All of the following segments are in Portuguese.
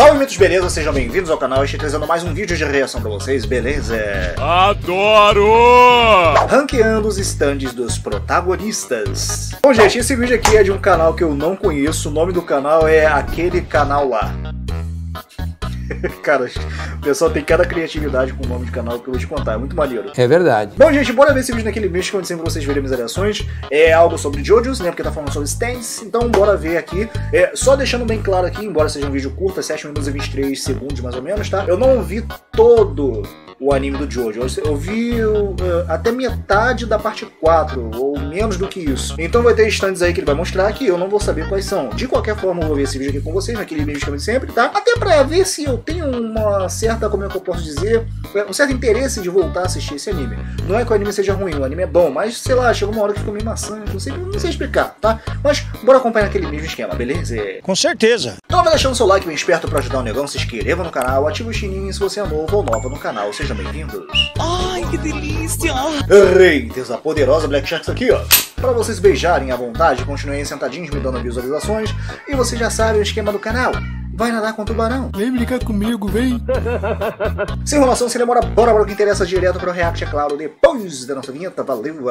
Salve, mitos, beleza? Sejam bem-vindos ao canal. Estou trazendo mais um vídeo de reação pra vocês, beleza? Adoro! Ranqueando os stands dos protagonistas. Bom, gente, esse vídeo aqui é de um canal que eu não conheço. O nome do canal é Aquele Canal Lá. Cara, o pessoal tem cada criatividade com o nome de canal que eu vou te contar, é muito maneiro. É verdade. Bom, gente, bora ver esse vídeo naquele mês que onde sempre vocês verem minhas reações. É algo sobre JoJo's, né, porque tá falando sobre stands, então bora ver aqui. Só deixando bem claro aqui, embora seja um vídeo curto, 7 minutos e 23 segundos mais ou menos, tá? Eu não vi todo o anime do JoJo. Eu vi até metade da parte 4, ou menos do que isso. Então vai ter stands aí que ele vai mostrar que eu não vou saber quais são. De qualquer forma, eu vou ver esse vídeo aqui com vocês, naquele vídeo de sempre, tá? Até pra ver se eu tenho uma certa, como é que eu posso dizer, um certo interesse de voltar a assistir esse anime. Não é que o anime seja ruim, o anime é bom, mas sei lá, chegou uma hora que ficou meio maçante, não sei explicar, tá? Mas bora acompanhar aquele mesmo esquema, beleza? Com certeza. Então vai deixando o seu like bem esperto pra ajudar o negão, se inscreva no canal, ativa o sininho se você é novo ou nova no canal, sejam bem-vindos. Ai, que delícia! Haters, a poderosa Black Sharks aqui, ó. Pra vocês beijarem à vontade, continuem sentadinhos me dando visualizações, e vocês já sabem o esquema do canal. Vai nadar com o tubarão. Vem brincar comigo, vem. Sem enrolação, sem demora, bora para o que interessa direto para o react, é claro, depois da nossa vinheta. Valeu!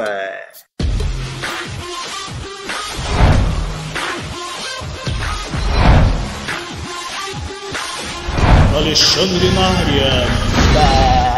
Alexandre na área.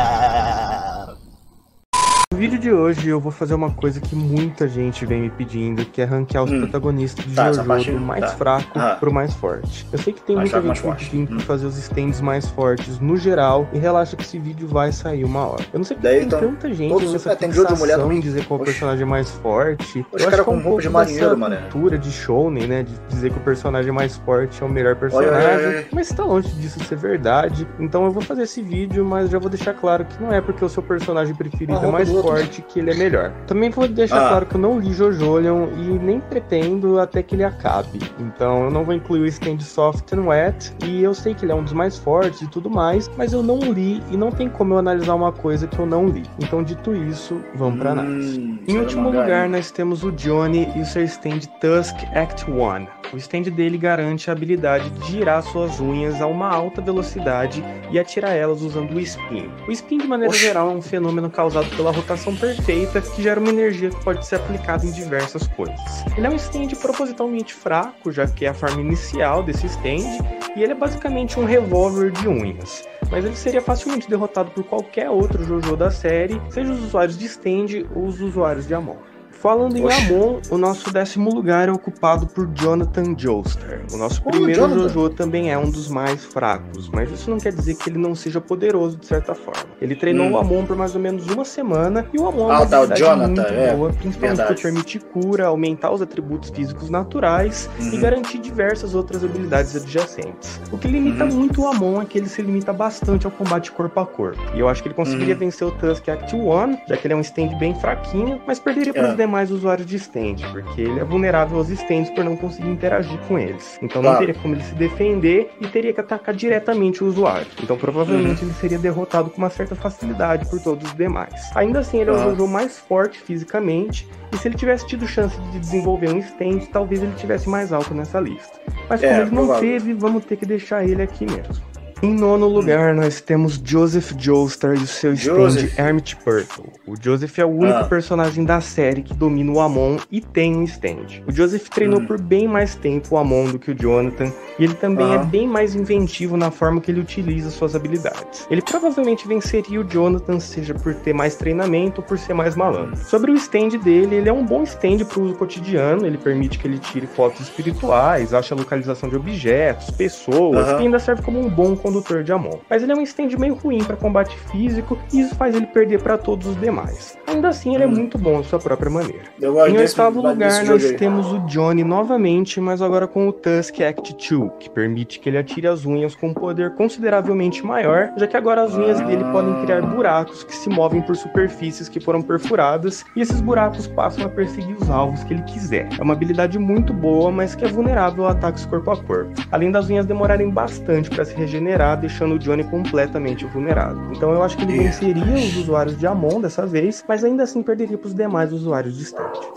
No vídeo de hoje eu vou fazer uma coisa que muita gente vem me pedindo, que é ranquear os protagonistas de JoJo do mais fraco pro mais forte. Eu sei que tem muita gente me pedindo pra fazer os stands mais fortes no geral, e relaxa que esse vídeo vai sair uma hora. Eu não sei porque tem tanta gente nessa fixação em dizer qual é o personagem mais forte. Os caras com roupa de marinheiro, mano. Cultura de shounen, né, de dizer que o personagem mais forte é o melhor personagem, mas tá longe disso ser verdade. Então eu vou fazer esse vídeo, mas já vou deixar claro que não é porque o seu personagem preferido é mais forte que ele é melhor. Também vou deixar claro que eu não li JoJolion e nem pretendo até que ele acabe. Então eu não vou incluir o stand Soft and Wet, e eu sei que ele é um dos mais fortes e tudo mais, mas eu não li e não tem como eu analisar uma coisa que eu não li. Então, dito isso, vamos pra análise. Em último lugar, nós temos o Johnny e o seu stand Tusk Act 1. O stand dele garante a habilidade de girar suas unhas a uma alta velocidade e atirar elas usando o spin. O spin, de maneira geral, é um fenômeno causado pela rotação perfeita que gera uma energia que pode ser aplicada em diversas coisas. Ele é um stand propositalmente fraco, já que é a forma inicial desse stand, e ele é basicamente um revólver de unhas. Mas ele seria facilmente derrotado por qualquer outro JoJo da série, seja os usuários de stand ou os usuários de Amon. Falando em Amon, o nosso 10º lugar é ocupado por Jonathan Joestar. O nosso primeiro JoJo também é um dos mais fracos, mas isso não quer dizer que ele não seja poderoso de certa forma. Ele treinou o Amon por mais ou menos uma semana, e o Amon é uma habilidade muito boa, principalmente por permitir cura, aumentar os atributos físicos naturais e garantir diversas outras habilidades adjacentes. O que limita muito o Amon é que ele se limita bastante ao combate corpo a corpo, e eu acho que ele conseguiria vencer o Tusk Act 1, já que ele é um stand bem fraquinho, mas perderia para os demais usuários de stand, porque ele é vulnerável aos stands por não conseguir interagir com eles. Então não teria como ele se defender e teria que atacar diretamente o usuário. Então provavelmente ele seria derrotado com uma certa facilidade por todos os demais. Ainda assim, ele é o JoJo mais forte fisicamente, e se ele tivesse tido chance de desenvolver um stand, talvez ele tivesse mais alto nessa lista. Mas como ele não teve, vamos ter que deixar ele aqui mesmo. Em nono lugar, nós temos Joseph Joestar e o seu stand Hermit Purple. O Joseph é o único personagem da série que domina o Amon e tem um stand. O Joseph treinou por bem mais tempo o Amon do que o Jonathan, e ele também é bem mais inventivo na forma que ele utiliza suas habilidades. Ele provavelmente venceria o Jonathan, seja por ter mais treinamento ou por ser mais malandro. Sobre o stand dele, ele é um bom stand para o uso cotidiano, ele permite que ele tire fotos espirituais, ache a localização de objetos, pessoas, e ainda serve como um bom condutor de Amon. Mas ele é um stand meio ruim para combate físico, e isso faz ele perder para todos os demais. Ainda assim, ele é muito bom de sua própria maneira. Em oitavo lugar, nós temos o Johnny novamente, mas agora com o Tusk Act 2, que permite que ele atire as unhas com um poder consideravelmente maior, já que agora as unhas dele podem criar buracos que se movem por superfícies que foram perfuradas, e esses buracos passam a perseguir os alvos que ele quiser. É uma habilidade muito boa, mas que é vulnerável a ataques corpo a corpo, além das unhas demorarem bastante para se regenerar, deixando o Johnny completamente vulnerável. Então eu acho que ele venceria os usuários de Amon dessa vez, mas ainda assim perderia para os demais usuários de stand.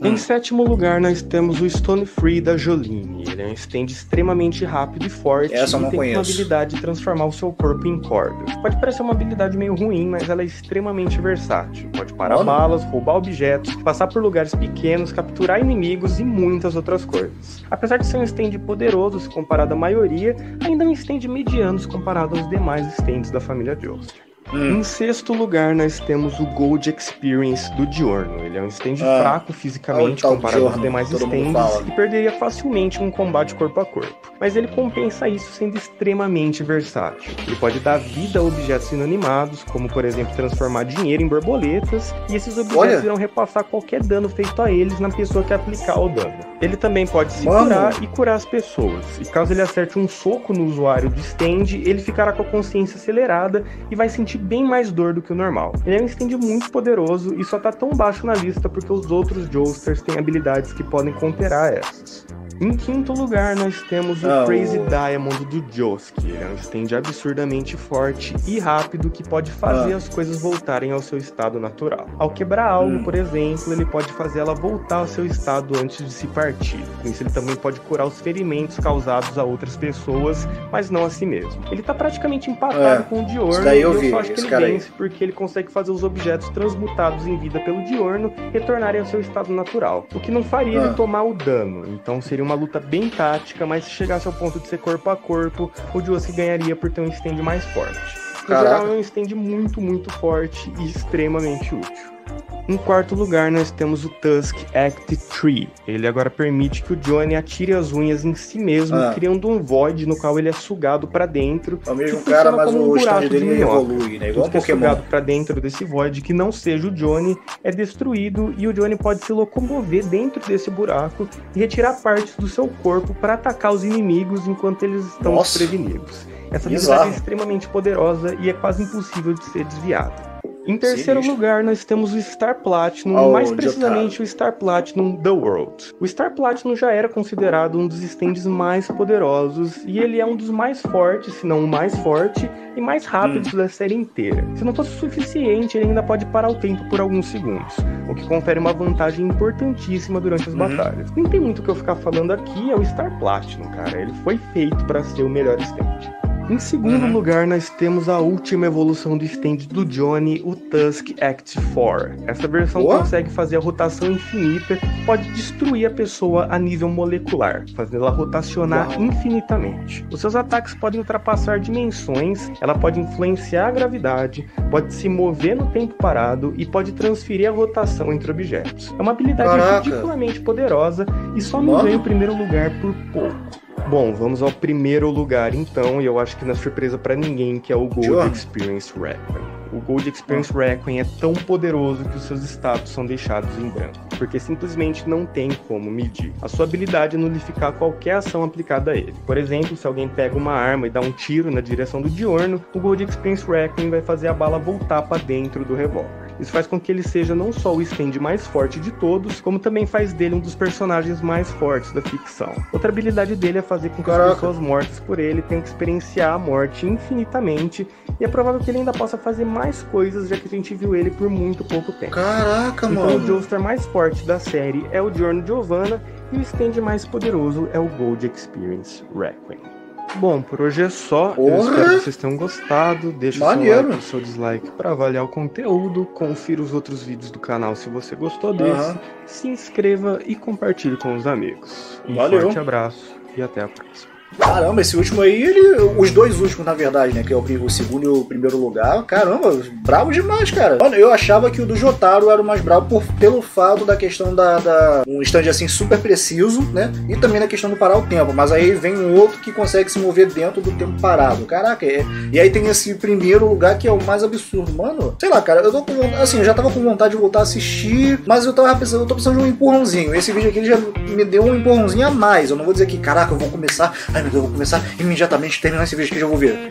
Em sétimo lugar, nós temos o Stone Free da Jolene. Ele é um stand extremamente rápido e forte e tem uma habilidade de transformar o seu corpo em cordas. Pode parecer uma habilidade meio ruim, mas ela é extremamente versátil. Pode parar balas, roubar objetos, passar por lugares pequenos, capturar inimigos e muitas outras coisas. Apesar de ser um stand poderoso se comparado à maioria, ainda é um stand mediano se comparado aos demais stands da família Joestar. Em sexto lugar, nós temos o Gold Experience do Diorno. Ele é um stand fraco fisicamente comparado aos demais stands e perderia facilmente um combate corpo a corpo. Mas ele compensa isso sendo extremamente versátil. Ele pode dar vida a objetos inanimados, como por exemplo transformar dinheiro em borboletas, e esses objetos irão repassar qualquer dano feito a eles na pessoa que aplicar o dano. Ele também pode se curar e curar as pessoas. E caso ele acerte um soco no usuário de stand, ele ficará com a consciência acelerada e vai sentir bem mais dor do que o normal. Ele é um stand muito poderoso e só tá tão baixo na lista porque os outros Joestars têm habilidades que podem counterar essas. Em quinto lugar, nós temos o Crazy Diamond do Joski. Ele é um stand absurdamente forte e rápido que pode fazer as coisas voltarem ao seu estado natural. Ao quebrar algo, por exemplo, ele pode fazer ela voltar ao seu estado antes de se partir. Com isso, ele também pode curar os ferimentos causados a outras pessoas, mas não a si mesmo. Ele tá praticamente empatado com o Diorno e eu só acho que ele vence porque ele consegue fazer os objetos transmutados em vida pelo Diorno retornarem ao seu estado natural, o que não faria ele tomar o dano. Então seria uma luta bem tática, mas se chegasse ao ponto de ser corpo a corpo, o Joski ganharia por ter um stand mais forte. No geral, é um stand muito forte e extremamente útil. Em quarto lugar, nós temos o Tusk Act 3. Ele agora permite que o Johnny atire as unhas em si mesmo, criando um void no qual ele é sugado pra dentro. É o mesmo cara, mas o stand dele evolui, né? Igual Pokémon. Sugado pra dentro desse void que não seja o Johnny é destruído e o Johnny pode se locomover dentro desse buraco e retirar partes do seu corpo para atacar os inimigos enquanto eles estão desprevenidos. Essa habilidade é extremamente poderosa e é quase impossível de ser desviada. Em terceiro lugar, nós temos o Star Platinum, mais precisamente o Star Platinum The World. O Star Platinum já era considerado um dos stands mais poderosos e ele é um dos mais fortes, se não o mais forte e mais rápidos da série inteira. Se não fosse suficiente, ele ainda pode parar o tempo por alguns segundos, o que confere uma vantagem importantíssima durante as batalhas. Nem tem muito o que eu ficar falando aqui, é o Star Platinum, cara. Ele foi feito para ser o melhor stand. Em segundo lugar, nós temos a última evolução do stand do Johnny, o Tusk Act 4. Essa versão consegue fazer a rotação infinita, pode destruir a pessoa a nível molecular, fazendo ela rotacionar infinitamente. Os seus ataques podem ultrapassar dimensões, ela pode influenciar a gravidade, pode se mover no tempo parado e pode transferir a rotação entre objetos. É uma habilidade ridiculamente poderosa e só não ganha o primeiro lugar por pouco. Bom, vamos ao primeiro lugar então, e eu acho que não é surpresa pra ninguém, que é o Gold Experience Requiem. O Gold Experience Requiem é tão poderoso que os seus status são deixados em branco, porque simplesmente não tem como medir. A sua habilidade é nulificar qualquer ação aplicada a ele. Por exemplo, se alguém pega uma arma e dá um tiro na direção do Diorno, o Gold Experience Requiem vai fazer a bala voltar pra dentro do revólver. Isso faz com que ele seja não só o stand mais forte de todos, como também faz dele um dos personagens mais fortes da ficção. Outra habilidade dele é fazer com que as pessoas mortas por ele tenham que experienciar a morte infinitamente, e é provável que ele ainda possa fazer mais coisas, já que a gente viu ele por muito pouco tempo. Então o Joestar mais forte da série é o Diorno Giovanna, e o stand mais poderoso é o Gold Experience Requiem. Bom, por hoje é só. Eu espero que vocês tenham gostado. Deixa o seu like e o seu dislike para avaliar o conteúdo. Confira os outros vídeos do canal se você gostou desse. Se inscreva e compartilhe com os amigos. Um forte abraço e até a próxima. Caramba, esse último aí, os dois últimos na verdade, né, que é o segundo e o primeiro lugar, caramba, bravo demais, cara. Mano, eu achava que o do Jotaro era o mais bravo pelo fato da questão um stand assim super preciso, né, e também na questão do parar o tempo, mas aí vem um outro que consegue se mover dentro do tempo parado, caraca, e aí tem esse primeiro lugar que é o mais absurdo, mano, sei lá, cara, eu tô com, assim, eu já tava com vontade de voltar a assistir, mas eu tô precisando de um empurrãozinho, esse vídeo aqui já me deu um empurrãozinho a mais, eu não vou dizer que, caraca, eu vou começar, eu vou começar imediatamente, terminar esse vídeo que eu já vou ver.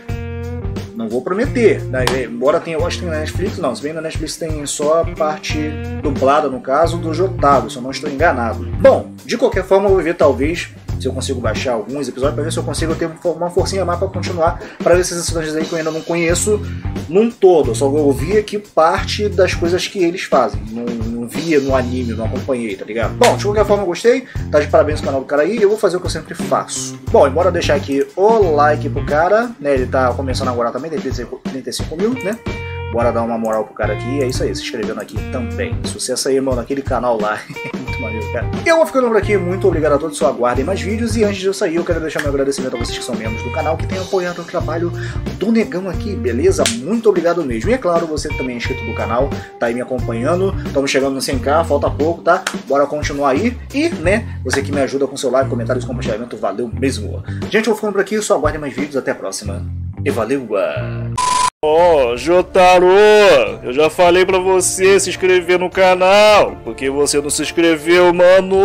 Não vou prometer, né? Embora tenha, eu acho que tem na Netflix, não, se bem na Netflix tem só a parte dublada, no caso, do Jotaro, se eu não estou enganado. Bom, de qualquer forma eu vou ver talvez se eu consigo baixar alguns episódios pra ver se eu consigo ter uma forcinha a mais pra continuar, pra ver esses personagens aí que eu ainda não conheço num todo. Eu só ouvi aqui parte das coisas que eles fazem, não via no anime, não acompanhei, tá ligado? Bom, de qualquer forma eu gostei, tá de parabéns no canal do cara aí, eu vou fazer o que eu sempre faço. Bom, embora deixar aqui o like pro cara, né, ele tá começando agora também, tem 35 mil, né? Bora dar uma moral pro cara aqui, é isso aí, se inscrevendo aqui também. Sucesso aí, mano, naquele canal lá. Muito maneiro, cara. Eu vou ficando por aqui, muito obrigado a todos, só aguardem mais vídeos. E antes de eu sair, eu quero deixar meu agradecimento a vocês que são membros do canal, que têm apoiado o trabalho do Negão aqui, beleza? Muito obrigado mesmo. E é claro, você que também é inscrito do canal, tá aí me acompanhando. Estamos chegando no 100k, falta pouco, tá? Bora continuar aí. E, né, você que me ajuda com seu like, comentários e compartilhamento, valeu mesmo. Gente, eu vou ficando por aqui, só aguardem mais vídeos, até a próxima. E valeu! Ó, Jotaro, eu já falei pra você se inscrever no canal, porque você não se inscreveu, mano.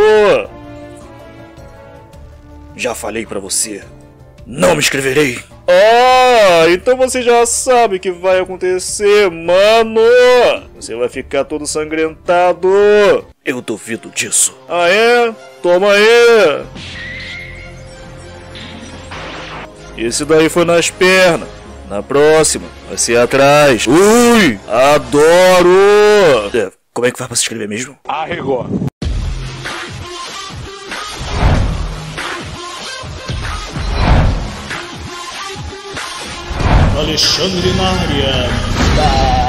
Já falei pra você, não me inscreverei. Ah, então você já sabe o que vai acontecer, mano. Você vai ficar todo sangrentado. Eu duvido disso. Ah é? Toma aí. Esse daí foi nas pernas. Na próxima, vai ser atrás. Ui! Adoro! Como é que faz pra se inscrever mesmo? Arregou. Alexandre na área.